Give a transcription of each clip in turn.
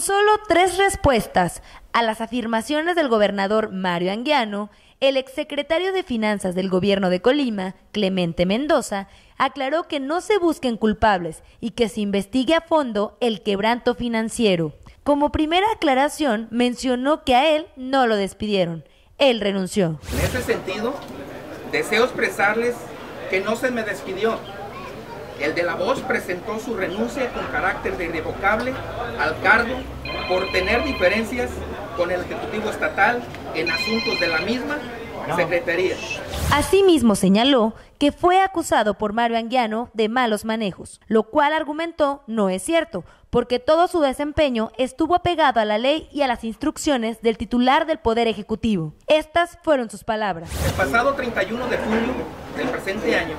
solo 3 respuestas a las afirmaciones del gobernador Mario Anguiano, el exsecretario de Finanzas del gobierno de Colima, Clemente Mendoza, aclaró que no se busquen culpables y que se investigue a fondo el quebranto financiero. Como primera aclaración, mencionó que a él no lo despidieron, él renunció. En ese sentido, deseo expresarles que no se me despidió. El de la voz presentó su renuncia con carácter de irrevocable al cargo por tener diferencias con el Ejecutivo Estatal en asuntos de la misma Secretaría. Asimismo señaló que fue acusado por Mario Anguiano de malos manejos, lo cual argumentó no es cierto, porque todo su desempeño estuvo apegado a la ley y a las instrucciones del titular del Poder Ejecutivo. Estas fueron sus palabras. El pasado 31 de julio del presente año,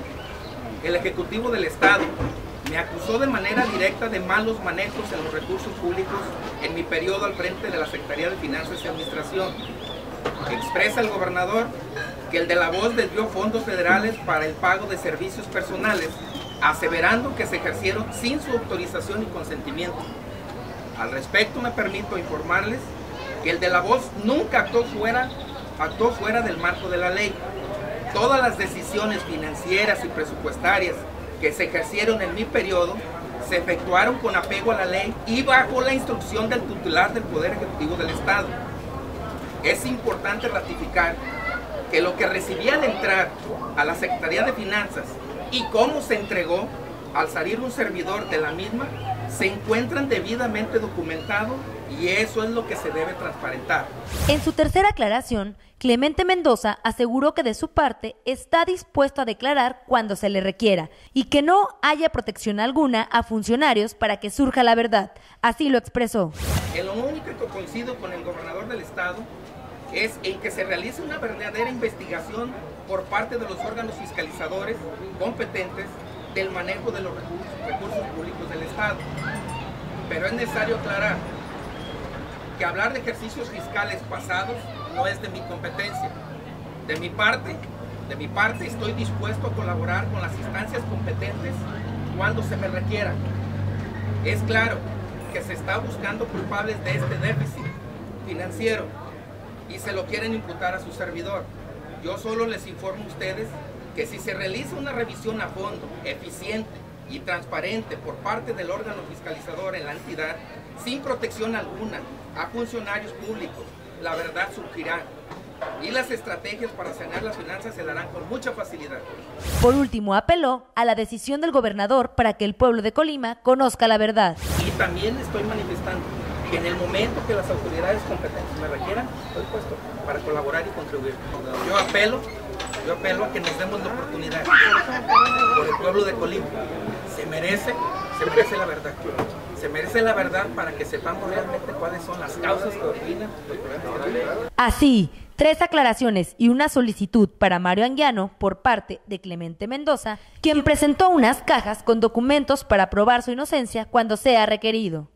el Ejecutivo del Estado me acusó de manera directa de malos manejos en los recursos públicos en mi periodo al frente de la Secretaría de Finanzas y Administración. Expresa el gobernador que el de la voz desvió fondos federales para el pago de servicios personales, aseverando que se ejercieron sin su autorización y consentimiento. Al respecto, me permito informarles que el de la voz nunca actuó fuera del marco de la ley. Todas las decisiones financieras y presupuestarias que se ejercieron en mi periodo se efectuaron con apego a la ley y bajo la instrucción del titular del Poder Ejecutivo del Estado. Es importante ratificar que lo que recibí al entrar a la Secretaría de Finanzas y cómo se entregó al salir un servidor de la misma se encuentran debidamente documentados y eso es lo que se debe transparentar. En su tercera aclaración, Clemente Mendoza aseguró que de su parte está dispuesto a declarar cuando se le requiera y que no haya protección alguna a funcionarios para que surja la verdad. Así lo expresó. En lo único que coincido con el gobernador del estado es en que se realice una verdadera investigación por parte de los órganos fiscalizadores competentes del manejo de los recursos públicos del estado. Pero es necesario aclarar que hablar de ejercicios fiscales pasados no es de mi competencia. De mi parte estoy dispuesto a colaborar con las instancias competentes cuando se me requiera. Es claro que se está buscando culpables de este déficit financiero y se lo quieren imputar a su servidor. Yo solo les informo a ustedes que si se realiza una revisión a fondo, eficiente y transparente por parte del órgano fiscalizador en la entidad, sin protección alguna a funcionarios públicos, la verdad surgirá y las estrategias para sanear las finanzas se la harán con mucha facilidad. Por último, apeló a la decisión del gobernador para que el pueblo de Colima conozca la verdad. Y también estoy manifestando que en el momento que las autoridades competentes me requieran, estoy puesto para colaborar y contribuir. Yo apelo a que nos demos la oportunidad por el pueblo de Colima. Se merece la verdad. Se merece la verdad para que sepamos realmente cuáles son las causas que originan los problemas que tenemos. Así, 3 aclaraciones y una solicitud para Mario Anguiano por parte de Clemente Mendoza, quien presentó unas cajas con documentos para probar su inocencia cuando sea requerido.